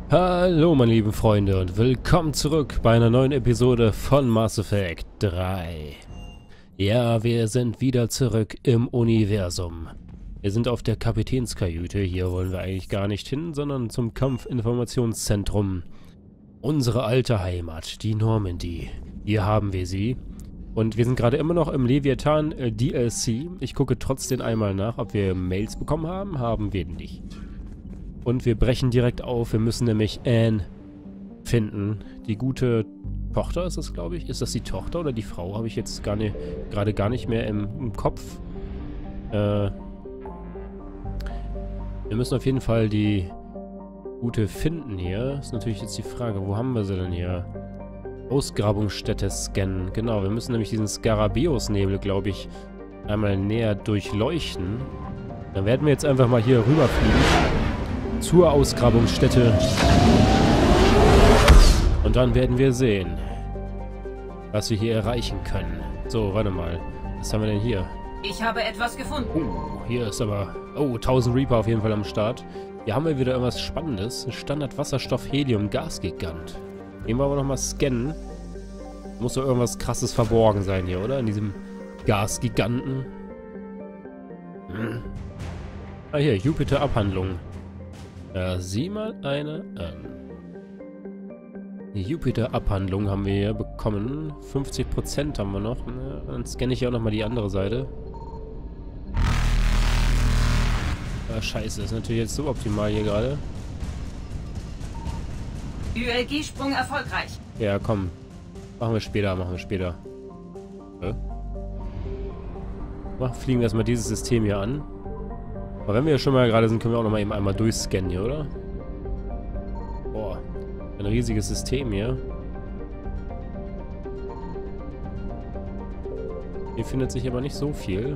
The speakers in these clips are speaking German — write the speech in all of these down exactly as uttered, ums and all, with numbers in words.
Hallo meine lieben Freunde und willkommen zurück bei einer neuen Episode von Mass Effect drei. Ja, wir sind wieder zurück im Universum. Wir sind auf der Kapitänskajüte, hier wollen wir eigentlich gar nicht hin, sondern zum Kampfinformationszentrum. Unsere alte Heimat, die Normandy. Hier haben wir sie. Und wir sind gerade immer noch im Leviathan äh, D L C. Ich gucke trotzdem einmal nach, ob wir Mails bekommen haben. Haben wir nicht. Und wir brechen direkt auf. Wir müssen nämlich Anne finden. Die gute Tochter ist das, glaube ich. Ist das die Tochter oder die Frau? Habe ich jetzt gar nicht, gerade gar nicht mehr im, im Kopf. Äh, wir müssen auf jeden Fall die gute finden hier. Ist natürlich jetzt die Frage, wo haben wir sie denn hier? Ausgrabungsstätte scannen. Genau, wir müssen nämlich diesen Skarabäus-Nebel, glaube ich, einmal näher durchleuchten. Dann werden wir jetzt einfach mal hier rüberfliegen. Zur Ausgrabungsstätte. Und dann werden wir sehen, was wir hier erreichen können. So, warte mal. Was haben wir denn hier? Ich habe etwas gefunden. Oh, hier ist aber... Oh, tausend Reaper auf jeden Fall am Start. Hier haben wir wieder irgendwas Spannendes. Standard-Wasserstoff-Helium-Gasgigant. Den wollen wir nochmal scannen. Muss doch irgendwas Krasses verborgen sein hier, oder? In diesem Gasgiganten. Hm. Ah, hier, Jupiter-Abhandlung. Ja, sieh mal eine an. Die Jupiter-Abhandlung haben wir hier bekommen. fünfzig Prozent haben wir noch. Ja, dann scanne ich ja auch nochmal die andere Seite. Ah, scheiße, ist natürlich jetzt so optimal hier gerade. Ü L G-Sprung erfolgreich. Ja, komm. Machen wir später, machen wir später. Hä? Mach, fliegen wir erstmal dieses System hier an. Aber wenn wir ja schon mal gerade sind, können wir auch noch mal eben einmal durchscannen hier, oder? Boah. Ein riesiges System hier. Hier findet sich aber nicht so viel.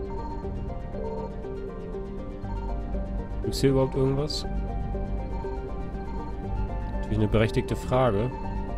Gibt es hier überhaupt irgendwas? Natürlich eine berechtigte Frage.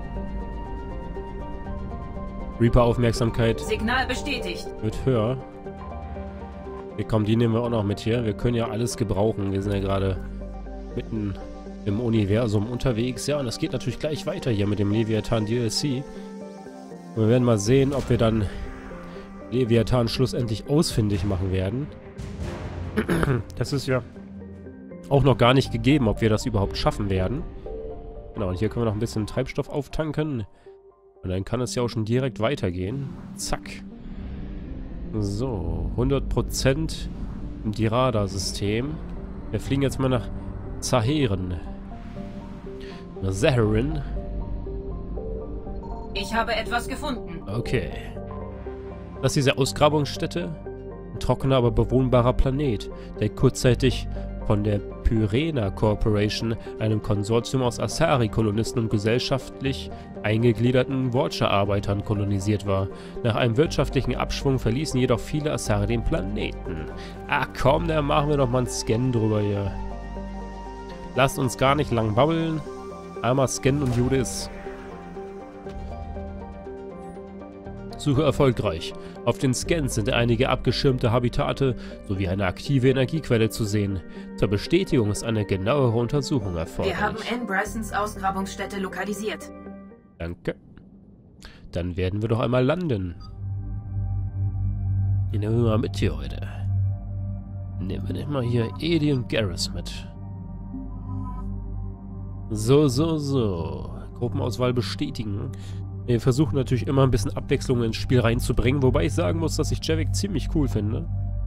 Reaper-Aufmerksamkeit Signal bestätigt. wird höher. Okay, komm, die nehmen wir auch noch mit hier. Wir können ja alles gebrauchen. Wir sind ja gerade mitten im Universum unterwegs. Ja, und es geht natürlich gleich weiter hier mit dem Leviathan D L C. Und wir werden mal sehen, ob wir dann Leviathan schlussendlich ausfindig machen werden. Das ist ja auch noch gar nicht gegeben, ob wir das überhaupt schaffen werden. Genau, und hier können wir noch ein bisschen Treibstoff auftanken. Und dann kann es ja auch schon direkt weitergehen. Zack. So, hundert Prozent im Dirada-System. Wir fliegen jetzt mal nach Zaheren. Nach Zaharin. Ich habe etwas gefunden. Okay. Das ist diese Ausgrabungsstätte. Ein trockener, aber bewohnbarer Planet, der kurzzeitig von der Pyrena Corporation, einem Konsortium aus Asari-Kolonisten und gesellschaftlich eingegliederten Watcher-Arbeitern kolonisiert war. Nach einem wirtschaftlichen Abschwung verließen jedoch viele Asari den Planeten. Ach komm, da machen wir doch mal einen Scan drüber hier. Lasst uns gar nicht lang babbeln. Einmal scannen und Jude ist. Suche erfolgreich. Auf den Scans sind einige abgeschirmte Habitate sowie eine aktive Energiequelle zu sehen. Zur Bestätigung ist eine genauere Untersuchung erforderlich. Wir haben Anne Brysons Ausgrabungsstätte lokalisiert. Danke. Dann werden wir doch einmal landen. Nehmen wir mal mit hier heute. Nehmen wir nicht mal hier Edi und Garrus mit. So, so, so. Gruppenauswahl bestätigen. Wir versuchen natürlich immer ein bisschen Abwechslung ins Spiel reinzubringen, wobei ich sagen muss, dass ich Javik ziemlich cool finde.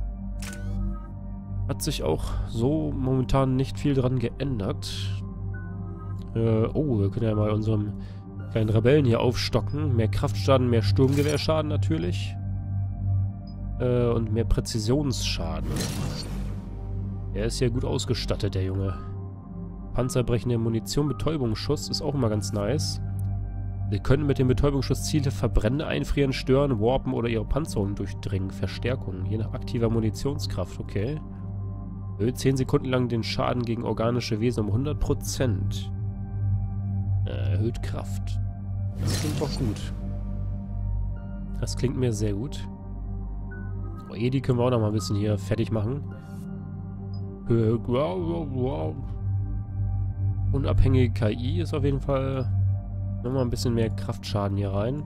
Hat sich auch so momentan nicht viel dran geändert. Äh, oh, wir können ja mal unserem kleinen Rebellen hier aufstocken. Mehr Kraftschaden, mehr Sturmgewehrschaden natürlich. Äh, und mehr Präzisionsschaden. Er ist ja gut ausgestattet, der Junge. Panzerbrechende Munition, Betäubungsschuss ist auch immer ganz nice. Sie können mit dem Betäubungsschuss Ziele verbrennen, einfrieren, stören, warpen oder ihre Panzerung durchdringen. Verstärkung, je nach aktiver Munitionskraft, okay. Erhöht zehn Sekunden lang den Schaden gegen organische Wesen um hundert Prozent. Äh, erhöht Kraft. Das klingt doch gut. Das klingt mir sehr gut. Oh, Edi können wir auch noch mal ein bisschen hier fertig machen. Wow, wow, wow. Unabhängige K I ist auf jeden Fall nochmal ein bisschen mehr Kraftschaden hier rein.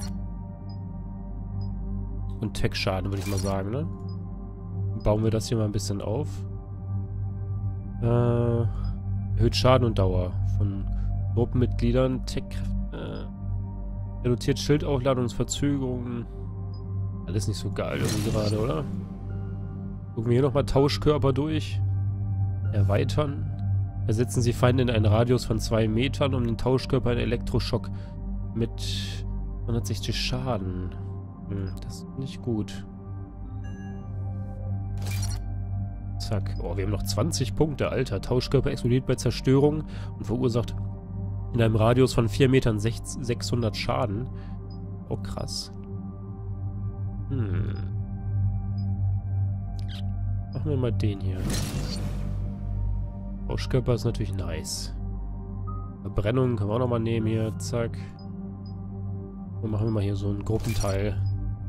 Und Tech-Schaden, würde ich mal sagen, ne? Bauen wir das hier mal ein bisschen auf. Äh, erhöht Schaden und Dauer von Gruppenmitgliedern. Tech, äh, reduziert Schildaufladungsverzögerungen. Alles nicht so geil irgendwie gerade, oder? Gucken wir hier nochmal Tauschkörper durch. Erweitern. Versetzen Sie Feinde in einen Radius von zwei Metern, um den Tauschkörper in Elektroschock mit hundertsechzig Schaden. Hm, das ist nicht gut. Zack. Oh, wir haben noch zwanzig Punkte, Alter. Tauschkörper explodiert bei Zerstörung und verursacht in einem Radius von vier Metern sechshundert Schaden. Oh, krass. Hm. Machen wir mal den hier. Tauschkörper ist natürlich nice. Verbrennung können wir auch nochmal nehmen hier. Zack. Und machen wir mal hier so einen Gruppenteil.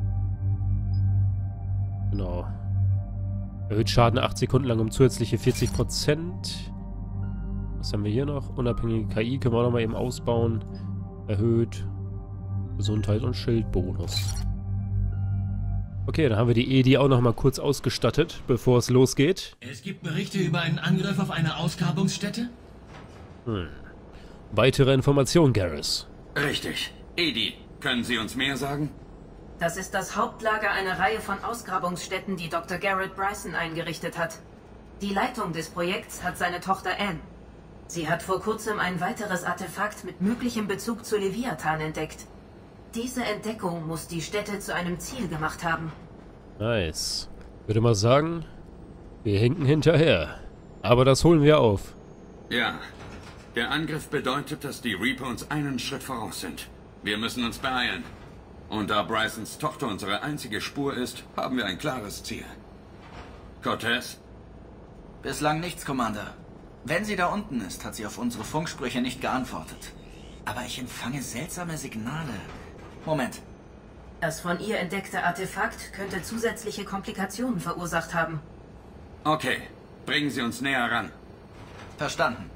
Genau. Erhöht Schaden acht Sekunden lang um zusätzliche vierzig Prozent. Was haben wir hier noch? Unabhängige K I können wir auch nochmal eben ausbauen. Erhöht Gesundheit und Schildbonus. Okay, dann haben wir die E D I auch nochmal kurz ausgestattet, bevor es losgeht. Es gibt Berichte über einen Angriff auf eine Ausgrabungsstätte? Hm. Weitere Informationen, Garrus. Richtig. E D I, können Sie uns mehr sagen? Das ist das Hauptlager einer Reihe von Ausgrabungsstätten, die Doktor Garrett Bryson eingerichtet hat. Die Leitung des Projekts hat seine Tochter Anne. Sie hat vor kurzem ein weiteres Artefakt mit möglichem Bezug zu Leviathan entdeckt. Diese Entdeckung muss die Stätte zu einem Ziel gemacht haben. Nice. Ich würde mal sagen, wir hinken hinterher. Aber das holen wir auf. Ja. Der Angriff bedeutet, dass die Reaper uns einen Schritt voraus sind. Wir müssen uns beeilen. Und da Brysons Tochter unsere einzige Spur ist, haben wir ein klares Ziel. Cortez? Bislang nichts, Commander. Wenn sie da unten ist, hat sie auf unsere Funksprüche nicht geantwortet. Aber ich empfange seltsame Signale. Moment. Das von ihr entdeckte Artefakt könnte zusätzliche Komplikationen verursacht haben. Okay, bringen Sie uns näher ran. Verstanden.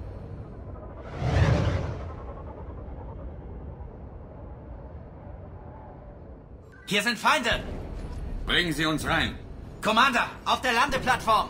Hier sind Feinde! Bringen Sie uns rein. Commander, auf der Landeplattform!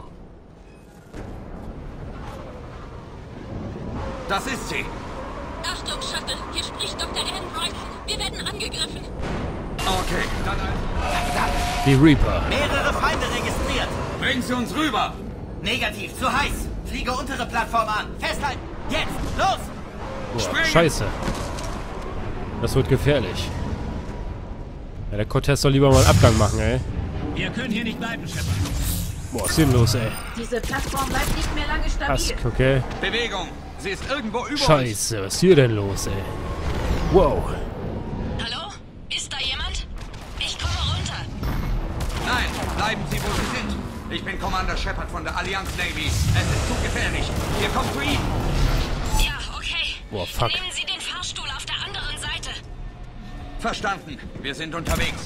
Das ist sie. Achtung, Shuttle, hier spricht Doktor Anne Bryson. Wir werden angegriffen. Okay, dann ein... Die Reaper. Mehrere Feinde registriert. Bringen Sie uns rüber. Negativ, zu heiß. Fliege untere Plattform an. Festhalten. Jetzt, los! Boah, scheiße. Das wird gefährlich. Ja, der Cortez soll lieber mal einen Abgang machen, ey. Wir können hier nicht bleiben, Shepard. Boah, was ist denn los, ey? Diese Plattform bleibt nicht mehr lange stabil. Ask, okay. Bewegung. Sie ist irgendwo über uns. Scheiße, was ist hier denn los, ey? Wow. Hallo? Ist da jemand? Ich komme runter. Nein, bleiben Sie, wo Sie sind. Ich bin Commander Shepard von der Allianz Navy. Es ist zu gefährlich. Wir kommen zu Ihnen. Ja, okay. Boah, fuck. Nehmen Sie den Fahrstuhl auf der anderen Seite. Verstanden. Wir sind unterwegs.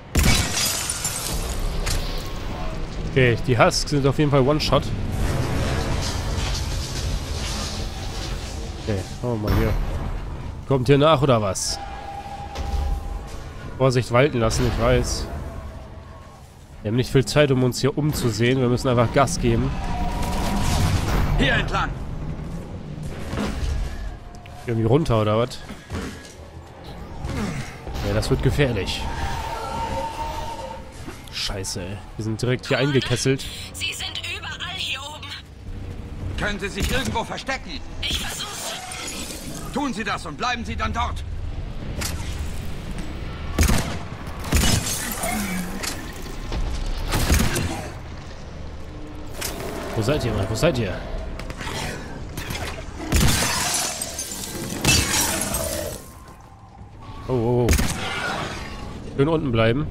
Okay, die Husks sind auf jeden Fall One-Shot. Okay, schauen wir mal hier. Kommt hier nach oder was? Vorsicht walten lassen, ich weiß. Wir haben nicht viel Zeit, um uns hier umzusehen. Wir müssen einfach Gas geben. Hier entlang. Irgendwie runter oder was? Ja, das wird gefährlich. Scheiße, ey. Wir sind direkt hier eingekesselt. Sie sind überall hier oben. Können Sie sich irgendwo verstecken? Ich versuch's. Tun Sie das und bleiben Sie dann dort. Wo seid ihr, Mann? Wo seid ihr? Oh, oh, oh. Schön unten bleiben.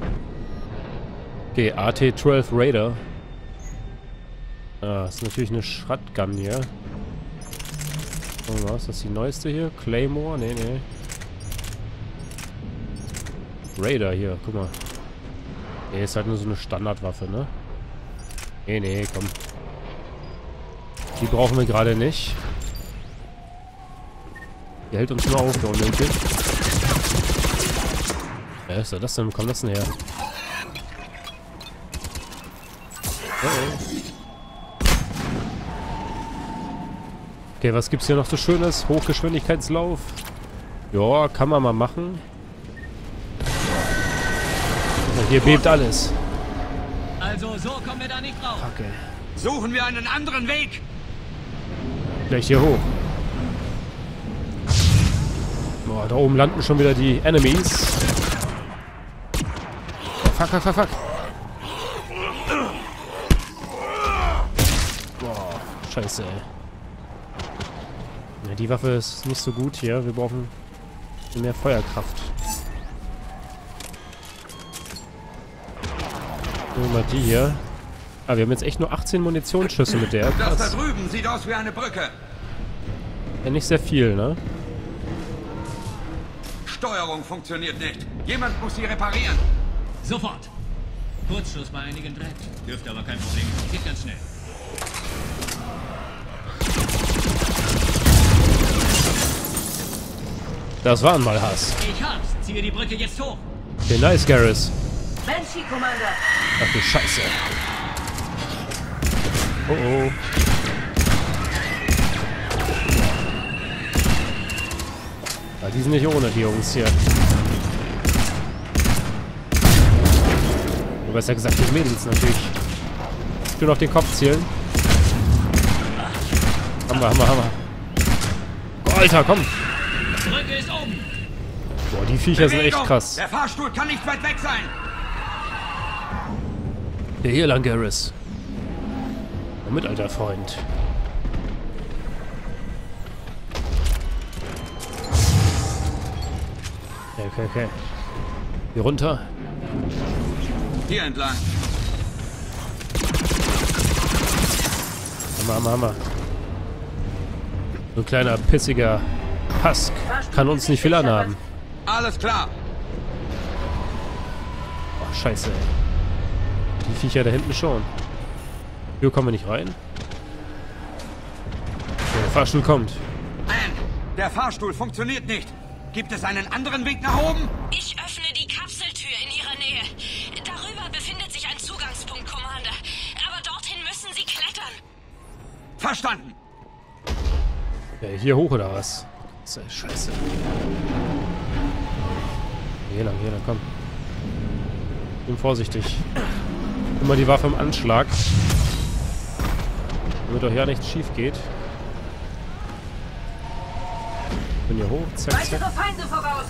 Okay, A T zwölf Raider. Ah, das ist natürlich eine Shotgun hier. Oh, was ist das die neueste hier? Claymore? Nee, nee. Raider hier, guck mal. Nee, ist halt nur so eine Standardwaffe, ne? Nee, nee, komm. Die brauchen wir gerade nicht. Die hält uns nur auf, der unnötig. Ja, was ist das denn? Wo kommt das denn her? Oh oh. Okay, was gibt's hier noch so Schönes? Hochgeschwindigkeitslauf. Ja, kann man mal machen. Ja, hier bebt alles. Also, so kommen wir da nicht raus. Okay. Suchen wir einen anderen Weg. Gleich hier hoch. Boah, da oben landen schon wieder die Enemies. Fuck, fuck, fuck, fuck. Boah, scheiße, ey. Ja, die Waffe ist nicht so gut hier. Wir brauchen mehr Feuerkraft. Nehmen wir mal die hier. Ah, wir haben jetzt echt nur achtzehn Munitionsschüsse mit der. Das da Krass. drüben sieht aus wie eine Brücke. Ja, nicht sehr viel, ne? Steuerung funktioniert nicht. Jemand muss sie reparieren. Sofort. Kurzschluss bei einigen Dreck. Dürfte aber kein Problem. Geht ganz schnell. Das war mal Hass. Ich hab's. Ziehe die Brücke jetzt hoch. Okay, nice, Garrus. Banshee, Commander. Ach du Scheiße. Oh oh. Ja, die sind nicht ohne, die Jungs hier. Du hast ja gesagt, die Mädels natürlich. Ich will noch den Kopf zielen. Hammer, Hammer, Hammer. Oh, Alter, komm. Brücke ist oben. Boah, die Viecher sind echt Bewegung! krass. Der Fahrstuhl kann nicht weit weg sein. Der hier lang, Garrus. Komm mit, alter Freund. Okay, okay, okay. Hier runter. Hier entlang. Hammer, Hammer, Hammer. So ein kleiner, pissiger Husk kann uns nicht viel anhaben. Alles klar. Oh, scheiße, ey. Die Viecher da hinten schon. Hier kommen wir nicht rein. Ja, der Fahrstuhl kommt. Ann, der Fahrstuhl funktioniert nicht. Gibt es einen anderen Weg nach oben? Ich öffne die Kapseltür in Ihrer Nähe. Darüber befindet sich ein Zugangspunkt, Commander. Aber dorthin müssen Sie klettern. Verstanden. Ja, hier hoch oder was? Scheiße. Hier lang, hier lang, komm. Bin vorsichtig. Immer die Waffe im Anschlag. Damit doch ja nichts schief geht. Bin hier hoch, zack, zack. Weitere Feinde voraus.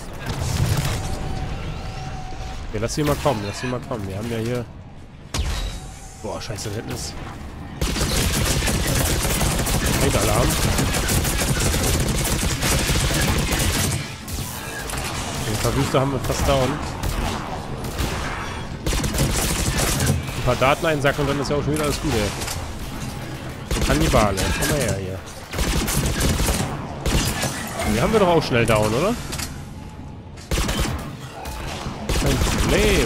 Okay, lass sie mal kommen, lass sie mal kommen. Wir haben ja hier... Boah, scheiße, da hinten ist... Alarm. Den Verwüster haben wir fast down. Ein paar Daten einsacken und dann ist ja auch schon wieder alles gut, ey. Kannibale, komm mal her hier. Die haben wir doch auch schnell down, oder? Kein Problem.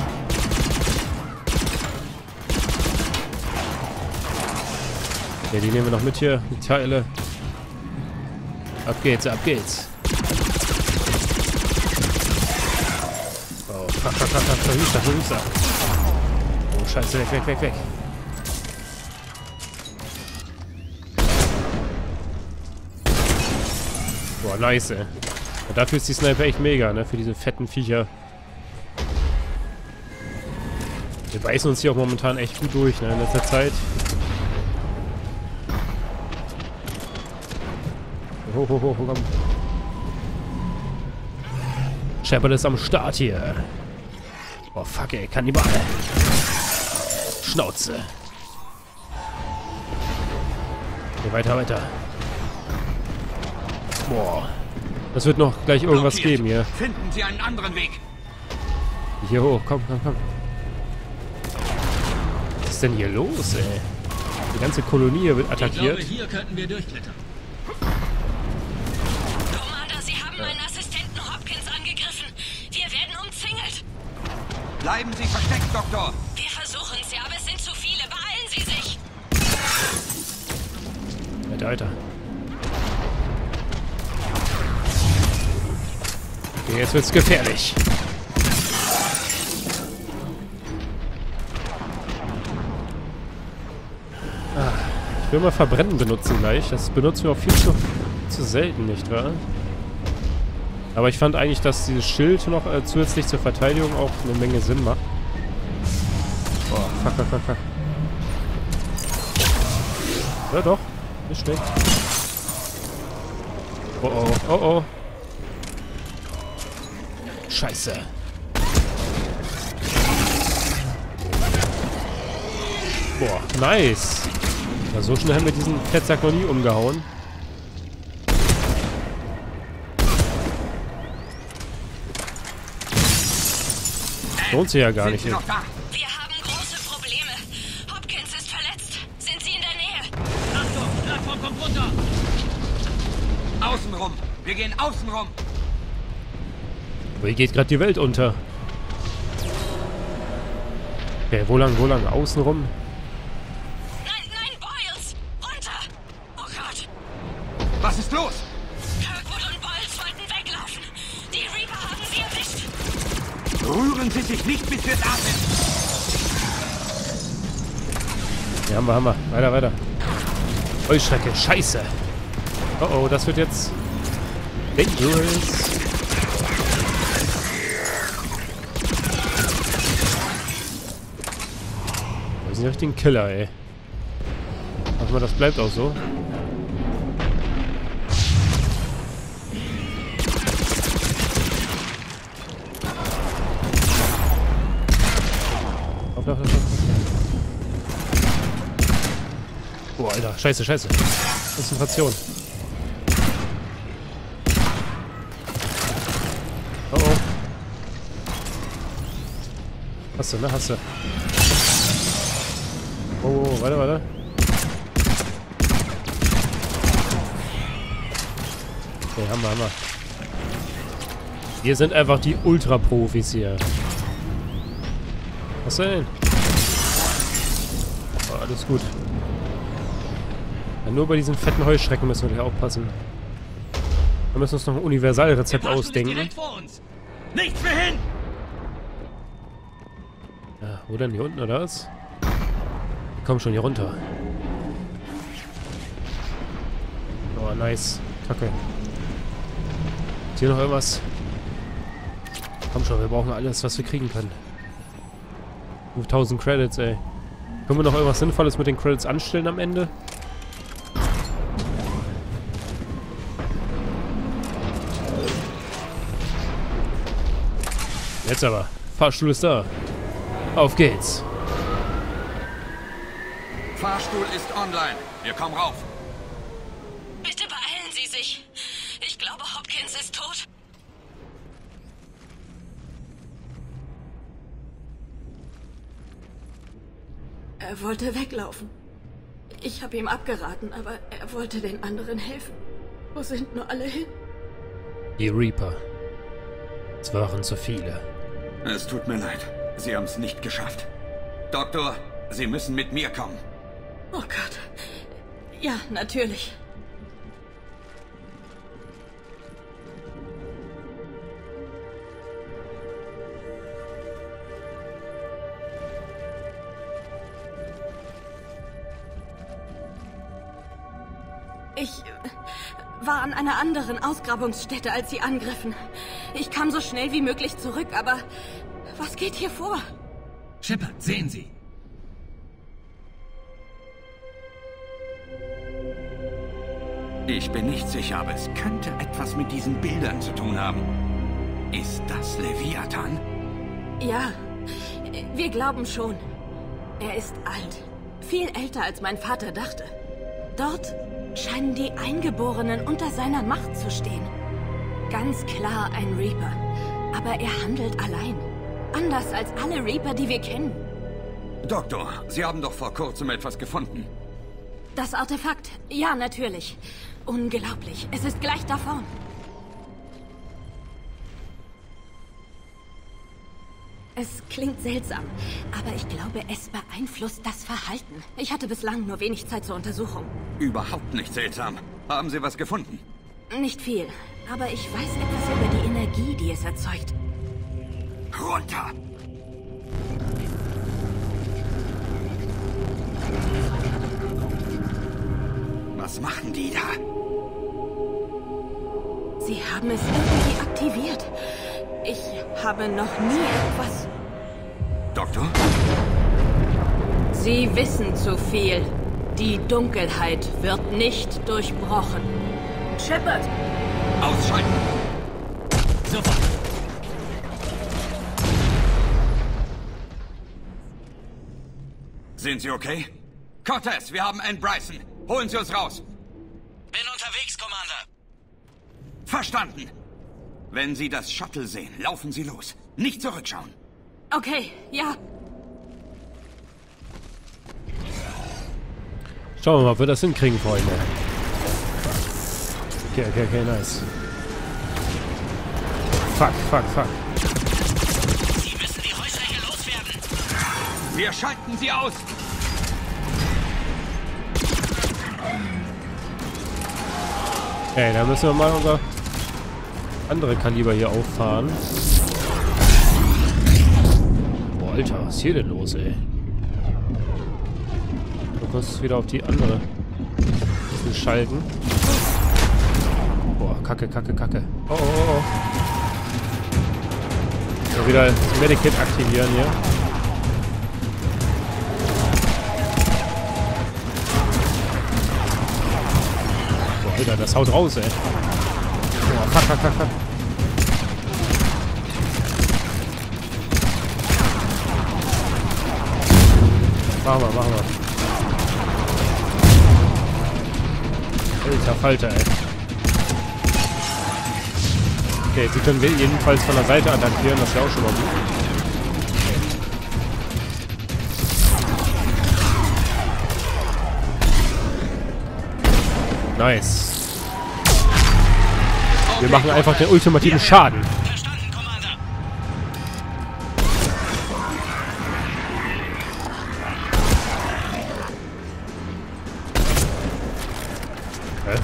Ja, die nehmen wir noch mit hier, die Teile. Ab geht's, ab geht's. Oh, fuck, fuck, fuck, fuck, Verwüster, Verwüster. Oh, scheiße, weg, weg, weg, weg. Boah, nice, ey. Und dafür ist die Sniper echt mega, ne? Für diese fetten Viecher. Wir beißen uns hier auch momentan echt gut durch, ne? In letzter Zeit. Hoch, hoch, hoch, komm. Shepard ist am Start hier. Oh, fuck, ey. Kannibale. Schnauze. Okay, weiter, weiter. Boah. Das wird noch gleich irgendwas Blockiert. geben hier. Finden Sie einen anderen Weg. Hier hoch, komm, komm, komm. Was ist denn hier los, ey? Die ganze Kolonie wird attackiert. Ich glaube, hier könnten wir durchklettern. Commander, Sie haben meinen Assistenten Hopkins angegriffen. Wir werden umzingelt. Bleiben Sie versteckt, Doktor. Wir versuchen es ja, aber es sind zu viele. Beeilen Sie sich. Weiter, weiter. Okay, jetzt wird's gefährlich. Ah, ich will mal Verbrennen benutzen gleich. Das benutzen wir auch viel zu, zu selten, nicht wahr? Aber ich fand eigentlich, dass dieses Schild noch äh, zusätzlich zur Verteidigung auch eine Menge Sinn macht. Boah, fuck, fuck, fuck, fuck. Ja doch, nicht schlecht. Oh oh, oh oh. Scheiße. Boah, nice. Ja, so schnell haben wir diesen Fettsack noch nie umgehauen. Lohnt sich ja gar nicht. Wir haben große Probleme. Hopkins ist verletzt. Sind Sie in der Nähe? Achtung, Plattform kommt runter. Außenrum. Wir gehen außenrum. Aber hier geht gerade die Welt unter. Okay, wo lang, wo lang? Außenrum? Nein, nein, Boyles! Runter! Oh Gott! Was ist los? Kirkwood und Boyles wollten weglaufen. Die Reaper haben sie erwischt. Rühren Sie sich nicht, bis wir da sind. Ja, haben wir, haben wir. Weiter, weiter. Heuschrecke, scheiße. Oh oh, das wird jetzt dangerous. Wir sind ja richtig ein Killer, ey. Hoffen wir, das bleibt auch so. Auf, auf, auf, auf. Oh, Alter. Scheiße, scheiße. Konzentration. Oh, oh. Hast du, ne? Hast du. Oh, oh, warte, warte. Okay, Hammer, Hammer. Wir sind einfach die Ultra-Profis hier. Was denn? Oh, alles gut. Ja, nur bei diesen fetten Heuschrecken müssen wir gleich aufpassen. Wir müssen uns noch ein Universalrezept ausdenken. Direkt vor uns. Nichts mehr hin! Ja, wo denn? Hier unten, oder was? Komm schon hier runter. Oh, nice. Kacke. Ist hier noch irgendwas? Komm schon, wir brauchen alles, was wir kriegen können. fünftausend Credits, ey. Können wir noch irgendwas Sinnvolles mit den Credits anstellen am Ende? Jetzt aber. Fahrstuhl ist da. Auf geht's. Fahrstuhl ist online. Wir kommen rauf. Bitte beeilen Sie sich. Ich glaube, Hopkins ist tot. Er wollte weglaufen. Ich habe ihm abgeraten, aber er wollte den anderen helfen. Wo sind nur alle hin? Die Reaper. Es waren zu viele. Es tut mir leid. Sie haben es nicht geschafft. Doktor, Sie müssen mit mir kommen. Oh Gott. Ja, natürlich. Ich war an einer anderen Ausgrabungsstätte, als sie angriffen. Ich kam so schnell wie möglich zurück, aber was geht hier vor? Shepard, sehen Sie. Ich bin nicht sicher, aber es könnte etwas mit diesen Bildern zu tun haben. Ist das Leviathan? Ja, wir glauben schon. Er ist alt. Viel älter, als mein Vater dachte. Dort scheinen die Eingeborenen unter seiner Macht zu stehen. Ganz klar ein Reaper. Aber er handelt allein. Anders als alle Reaper, die wir kennen. Doktor, Sie haben doch vor kurzem etwas gefunden. Das Artefakt? Ja, natürlich. Unglaublich. Es ist gleich da vorn. Es klingt seltsam, aber ich glaube, es beeinflusst das Verhalten. Ich hatte bislang nur wenig Zeit zur Untersuchung. Überhaupt nicht seltsam. Haben Sie was gefunden? Nicht viel, Aber ich weiß etwas über die Energie, die es erzeugt. Runter! Was machen die da? Sie haben es irgendwie aktiviert. Ich habe noch nie etwas... Doktor? Sie wissen zu viel. Die Dunkelheit wird nicht durchbrochen. Shepard! Ausschalten! Sofort! Sind Sie okay? Cortez, wir haben Ann Bryson. Holen Sie uns raus. Bin unterwegs, Commander. Verstanden. Wenn Sie das Shuttle sehen, laufen Sie los. Nicht zurückschauen. Okay, ja. Schauen wir mal, ob wir das hinkriegen, Freunde. Okay, okay, okay, nice. Fuck, fuck, fuck. Sie müssen die Häuser hier loswerden. Wir schalten sie aus. Okay, da müssen wir mal unser andere Kaliber hier auffahren. Boah, Alter, was ist hier denn los, ey? Du musst wieder auf die andere schalten. Boah, kacke, kacke, kacke. Oh, oh, oh. So, wieder das Medikit aktivieren hier. Boah, Alter, das haut raus, ey. Boah, fuck, fuck, fuck, fuck. Machen wir, machen wir. Alter Falter, ey. Okay, sie können jedenfalls von der Seite attackieren, das ist ja auch schon mal gut. Nice. Wir machen einfach den ultimativen Schaden. Verstanden, Commander. Hä?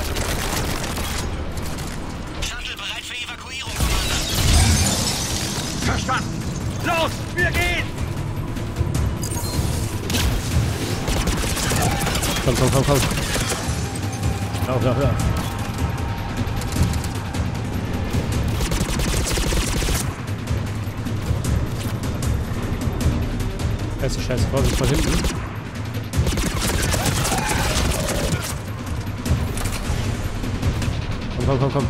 Shuttle bereit für Evakuierung, Commander. Verstanden. Los, wir gehen. Komm, komm, komm, komm. Lauf, lauf, lauf. Scheiße, scheiße, Vorsicht von hinten. Komm, komm, komm, komm.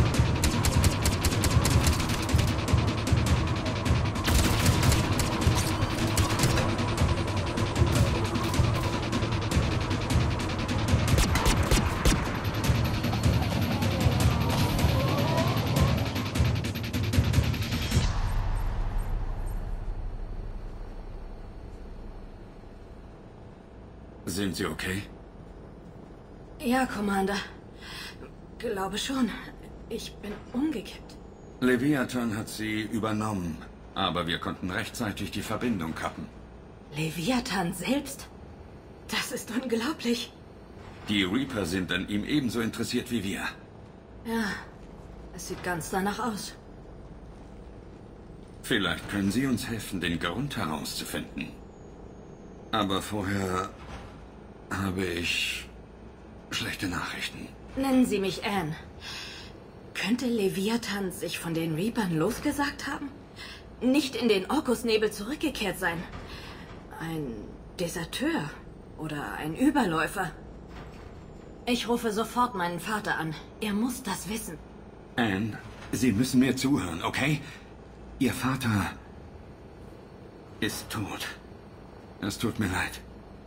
Sind Sie okay? Ja, Commander. Glaube schon. Ich bin umgekippt. Leviathan hat sie übernommen, aber wir konnten rechtzeitig die Verbindung kappen. Leviathan selbst? Das ist unglaublich. Die Reaper sind an ihm ebenso interessiert wie wir. Ja, es sieht ganz danach aus. Vielleicht können Sie uns helfen, den Grund herauszufinden. Aber vorher habe ich schlechte Nachrichten. Nennen Sie mich Anne. Könnte Leviathan sich von den Reapern losgesagt haben? Nicht in den Orkusnebel zurückgekehrt sein? Ein Deserteur oder ein Überläufer? Ich rufe sofort meinen Vater an. Er muss das wissen. Anne, Sie müssen mir zuhören, okay? Ihr Vater ist tot. Es tut mir leid.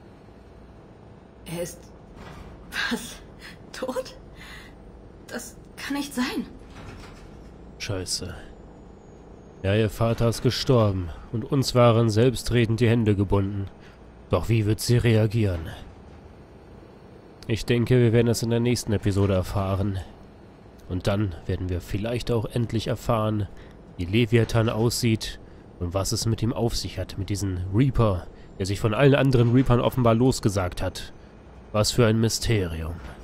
Er ist... was? Tot? Das kann nicht sein. Scheiße. Ja, ihr Vater ist gestorben und uns waren selbstredend die Hände gebunden. Doch wie wird sie reagieren? Ich denke, wir werden es in der nächsten Episode erfahren. Und dann werden wir vielleicht auch endlich erfahren, wie Leviathan aussieht und was es mit ihm auf sich hat, mit diesem Reaper, der sich von allen anderen Reapern offenbar losgesagt hat. Was für ein Mysterium.